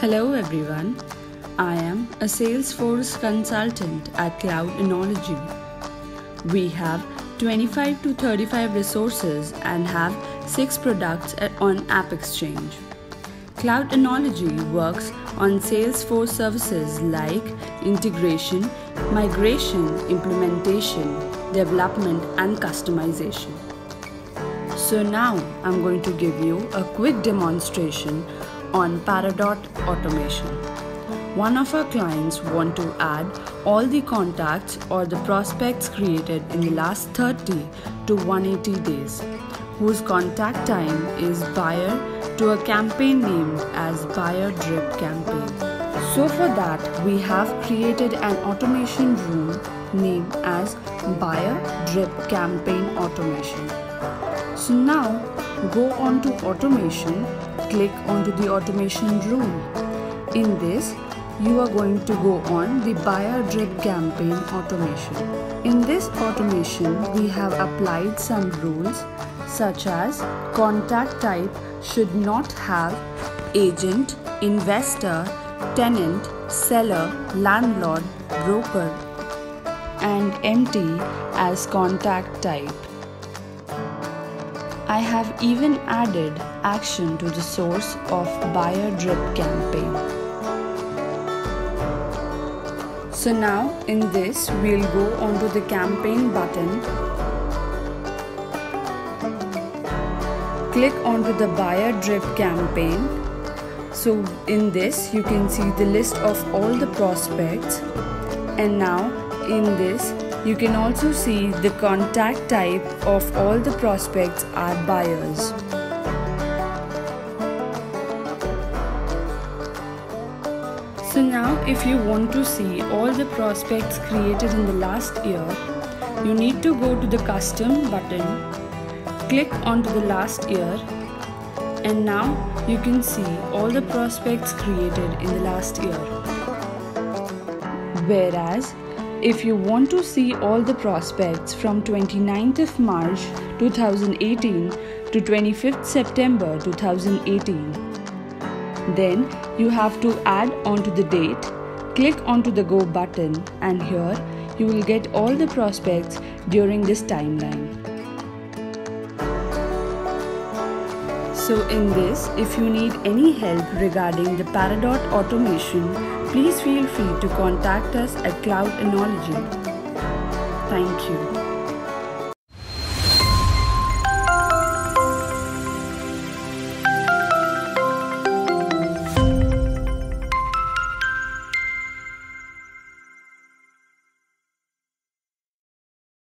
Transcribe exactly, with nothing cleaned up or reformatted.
Hello everyone, I am a Salesforce consultant at Cloud Enology. We have twenty-five to thirty-five resources and have six products on AppExchange. Cloud Enology works on Salesforce services like integration, migration, implementation, development and customization. So now I'm going to give you a quick demonstration on Pardot automation. One of our clients want to add all the contacts or the prospects created in the last thirty to one hundred eighty days, whose contact time is buyer to a campaign named as Buyer Drip Campaign. So for that, we have created an automation rule named as Buyer Drip Campaign Automation. So now go on to automation, click onto the automation rule. In this, you are going to go on the Buyer Drip Campaign automation. In this automation, we have applied some rules such as contact type should not have agent, investor, tenant, seller, landlord, broker, and empty as contact type. I have even added action to the source of Buyer Drip Campaign. So now in this, we'll go onto the campaign button, click onto the Buyer Drip Campaign. So in this, you can see the list of all the prospects, and now in this, you can also see the contact type of all the prospects are buyers. So now if you want to see all the prospects created in the last year, you need to go to the custom button, click onto the last year, and now you can see all the prospects created in the last year. Whereas if you want to see all the prospects from twenty-ninth of March two thousand eighteen to twenty-fifth September two thousand eighteen, then you have to add onto the date, click onto the Go button, and here you will get all the prospects during this timeline. So in this, if you need any help regarding the Pardot automation, please feel free to contact us at Cloud Enology. Thank you.